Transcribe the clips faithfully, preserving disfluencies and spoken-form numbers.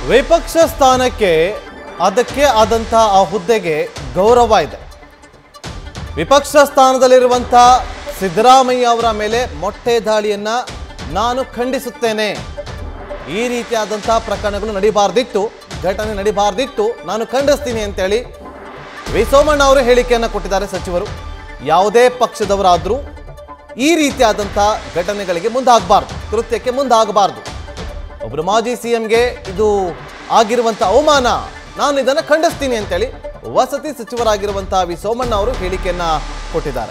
ವಿಪಕ್ಷ ಸ್ಥಾನಕ್ಕೆ ಅದಕ್ಕೆ ಆದಂತ ಆ ಹುದ್ದೆಗೆ ಗೌರವ ಇದೆ. ವಿಪಕ್ಷ ಸ್ಥಾನದಲ್ಲಿರುವಂತ ಸಿದ್ದರಾಮಯ್ಯ ಅವರ ಮೇಲೆ ಮೊಟ್ಟೆ ದಾಳಿಯನ್ನ ನಾನು ಖಂಡಿಸುತ್ತೇನೆ. ಈ ರೀತಿಯಾದಂತಹ ಪ್ರಕರಣಗಳು ನಡಿಬಾರ್ದಿತ್ತು, ಘಟನೆ ನಡಿಬಾರ್ದಿತ್ತು, ನಾನು ಖಂಡಿಸ್ತೀನಿ ಅಂತೇಳಿ ವಿ ಸೋಮಣ್ಣ ಅವರು ಹೇಳಿಕೆಯನ್ನು ಕೊಟ್ಟಿದ್ದಾರೆ. ಸಚಿವರು ಯಾವುದೇ ಪಕ್ಷದವರಾದರೂ ಈ ರೀತಿಯಾದಂಥ ಘಟನೆಗಳಿಗೆ ಮುಂದಾಗಬಾರ್ದು, ಕೃತ್ಯಕ್ಕೆ ಮುಂದಾಗಬಾರ್ದು. ಒಬ್ಬರು ಮಾಜಿ ಸಿ ಎಂಗೆ ಇದು ಆಗಿರುವಂಥ ಅವಮಾನ, ನಾನು ಇದನ್ನು ಖಂಡಿಸ್ತೀನಿ ಅಂತೇಳಿ ವಸತಿ ಸಚಿವರಾಗಿರುವಂಥ ವಿ ಸೋಮಣ್ಣ ಅವರು ಹೇಳಿಕೆಯನ್ನ ಕೊಟ್ಟಿದ್ದಾರೆ.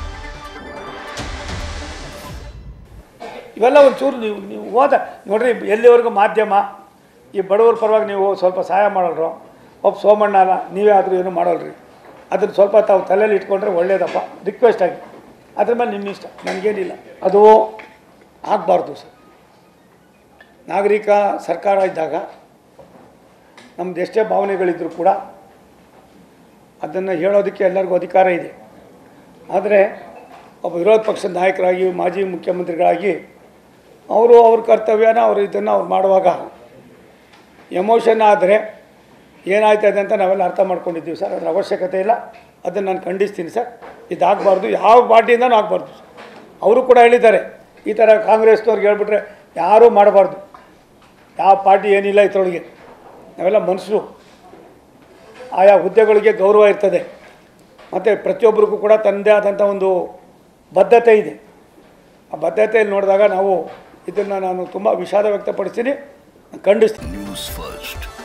ಇವೆಲ್ಲ ಒಂಚೂರು ನೀವು ನೀವು ಹೋದ ನೋಡ್ರಿ, ಎಲ್ಲಿವರೆಗೂ ಮಾಧ್ಯಮ ಈ ಬಡವರ ಪರವಾಗಿ ನೀವು ಸ್ವಲ್ಪ ಸಹಾಯ ಮಾಡಲ್ರು, ಒಬ್ಬ ಸೋಮಣ್ಣ ಅಲ್ಲ ನೀವೇ ಆದರೂ ಏನು ಮಾಡೋಲ್ರಿ, ಅದನ್ನು ಸ್ವಲ್ಪ ತಾವು ತಲೆಯಲ್ಲಿ ಇಟ್ಕೊಂಡ್ರೆ ಒಳ್ಳೇದಪ್ಪ, ರಿಕ್ವೆಸ್ಟ್ ಆಗಿ. ಅದ್ರ ಮೇಲೆ ನಿಮ್ಮ ಇಷ್ಟ, ನನಗೇನಿಲ್ಲ. ಅದು ಆಗಬಾರ್ದು ಸರ್. ನಾಗರಿಕ ಸರ್ಕಾರ ಇದ್ದಾಗ ನಮ್ಮದು ಎಷ್ಟೇ ಭಾವನೆಗಳಿದ್ದರೂ ಕೂಡ ಅದನ್ನು ಹೇಳೋದಕ್ಕೆ ಎಲ್ಲರಿಗೂ ಅಧಿಕಾರ ಇದೆ. ಆದರೆ ಒಬ್ಬ ವಿರೋಧ ಪಕ್ಷದ ನಾಯಕರಾಗಿ, ಮಾಜಿ ಮುಖ್ಯಮಂತ್ರಿಗಳಾಗಿ ಅವರು ಅವ್ರ ಕರ್ತವ್ಯನ ಅವರು ಇದನ್ನು ಅವ್ರು ಮಾಡುವಾಗ ಎಮೋಷನ್ ಆದರೆ ಏನಾಯ್ತದೆ ಅಂತ ನಾವೆಲ್ಲ ಅರ್ಥ ಮಾಡ್ಕೊಂಡಿದ್ದೀವಿ ಸರ್. ಅದರ ಅವಶ್ಯಕತೆ ಇಲ್ಲ, ಅದನ್ನು ನಾನು ಖಂಡಿಸ್ತೀನಿ ಸರ್. ಇದಾಗಬಾರ್ದು, ಯಾವ ಪಾರ್ಟಿಯಿಂದನೂ ಆಗಬಾರ್ದು. ಅವರು ಕೂಡ ಹೇಳಿದ್ದಾರೆ, ಈ ಥರ ಕಾಂಗ್ರೆಸ್ನವ್ರಿಗೆ ಹೇಳ್ಬಿಟ್ರೆ ಯಾರೂ ಮಾಡಬಾರ್ದು, ಯಾವ ಪಾರ್ಟಿ ಏನಿಲ್ಲ ಇದರೊಳಗೆ, ನಾವೆಲ್ಲ ಮನುಷ್ಯರು, ಆಯಾ ಹುದ್ದೆಗಳಿಗೆ ಗೌರವ ಇರ್ತದೆ, ಮತ್ತು ಪ್ರತಿಯೊಬ್ಬರಿಗೂ ಕೂಡ ತನ್ನದೇ ಆದಂಥ ಒಂದು ಬದ್ಧತೆ ಇದೆ. ಆ ಬದ್ಧತೆಯಲ್ಲಿ ನೋಡಿದಾಗ ನಾವು ಇದನ್ನು ನಾನು ತುಂಬ ವಿಷಾದ ವ್ಯಕ್ತಪಡಿಸ್ತೀನಿ, ಖಂಡಿಸ್ತೀನಿ. News first.